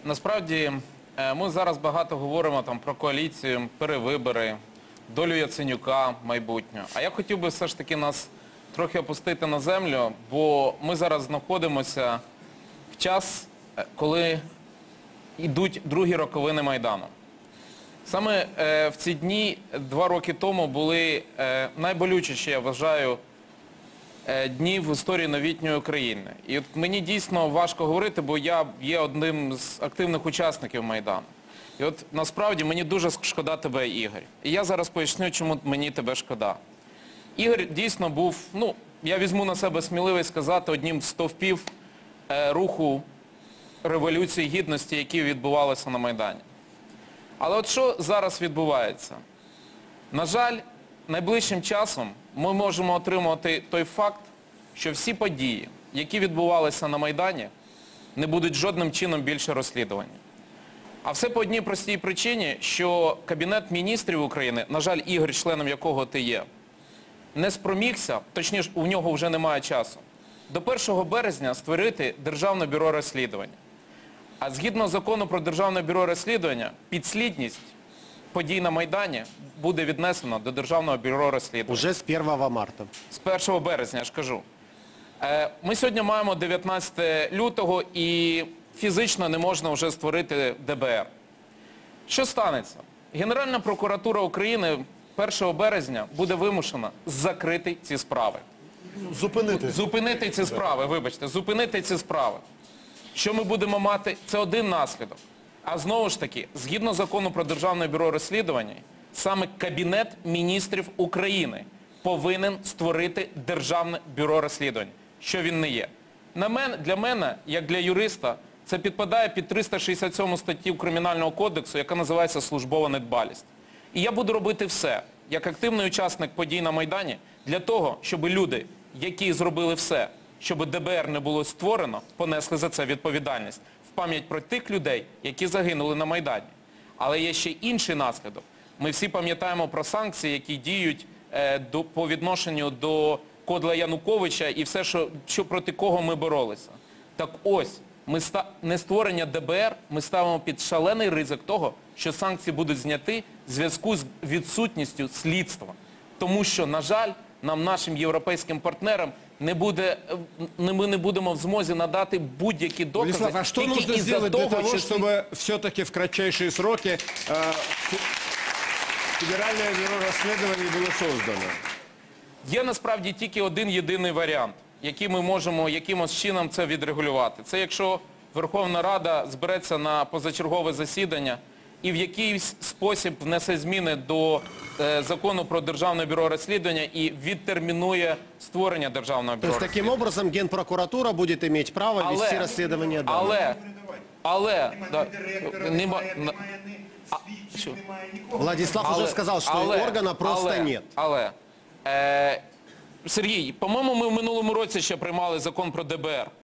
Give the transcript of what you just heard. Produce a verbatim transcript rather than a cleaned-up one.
Насправді, ми зараз багато говоримо там про коаліцію, перевибори, долю Яценюка майбутнього. А я хотів би все ж таки нас трохи опустити на землю, бо ми зараз знаходимося в час, коли йдуть другі роковини Майдану. Саме е, в ці дні, два роки тому, були е, найболючіші, я вважаю, е, дні в історії новітньої України. І от мені дійсно важко говорити, бо я є одним з активних учасників Майдану. І от насправді мені дуже шкода тебе, Ігор. І я зараз поясню, чому мені тебе шкода. Ігор дійсно був, ну, я візьму на себе сміливість сказати, одним з стовпів е, руху Революції Гідності, які відбувалися на Майдані. Але от що зараз відбувається? На жаль, найближчим часом ми можемо отримати той факт, що всі події, які відбувалися на Майдані, не будуть жодним чином більше розслідувані. А все по одній простій причині, що Кабінет міністрів України, на жаль, Ігор, членом якого ти є, не спромігся, точніше, у нього вже немає часу, до першого березня створити Державне бюро розслідування. А згідно закону про Державне бюро розслідування, підслідність подій на Майдані буде віднесена до Державного бюро розслідування. Уже з першого марта. З першого березня, я ж кажу. Ми сьогодні маємо дев'ятнадцяте лютого і фізично не можна вже створити Д Б Р. Що станеться? Генеральна прокуратура України першого березня буде вимушена закрити ці справи. Зупинити. Зупинити ці справи, вибачте, зупинити ці справи. Що ми будемо мати? Це один наслідок. А знову ж таки, згідно закону про Державне бюро розслідування, саме Кабінет міністрів України повинен створити Державне бюро розслідування, що він не є. На мен, для мене, як для юриста, це підпадає під триста шістдесят сьому статтю Кримінального кодексу, яка називається «Службова недбалість». І я буду робити все, як активний учасник подій на Майдані, для того, щоб люди, які зробили все, щоб Д Б Р не було створено, понесли за це відповідальність в пам'ять про тих людей, які загинули на Майдані. Але є ще інший наслідок. Ми всі пам'ятаємо про санкції, які діють е, до, по відношенню до Кодла Януковича і все, що, що проти кого ми боролися. Так ось, ми ста... не створення Д Б Р ми ставимо під шалений ризик того, що санкції будуть зняті в зв'язку з відсутністю слідства. Тому що, на жаль, нам, нашим європейським партнерам, не буде, ми не будемо в змозі надати будь-які докази. Владислав, а что нужно сделать для того, чтобы все-таки в кратчайшие сроки э, Федеральное бюро расследований было создано? Є насправді тільки один єдиний варіант, який ми можемо якимось чином це відрегулювати. Це якщо Верховна Рада збереться на позачергове засідання і в якийсь спосіб внесе зміни до е, закону про Державне бюро розслідування і відтермінує створення Державного бюро То есть таким образом Генпрокуратура будет иметь право але, вести расследование данных. Але, але, да, нема, на, а, що? Владислав але, уже сказал, что але, органа просто але, нет. Але, е, Сергій, по-моєму, ми в минулому році ще приймали закон про Д Б Р.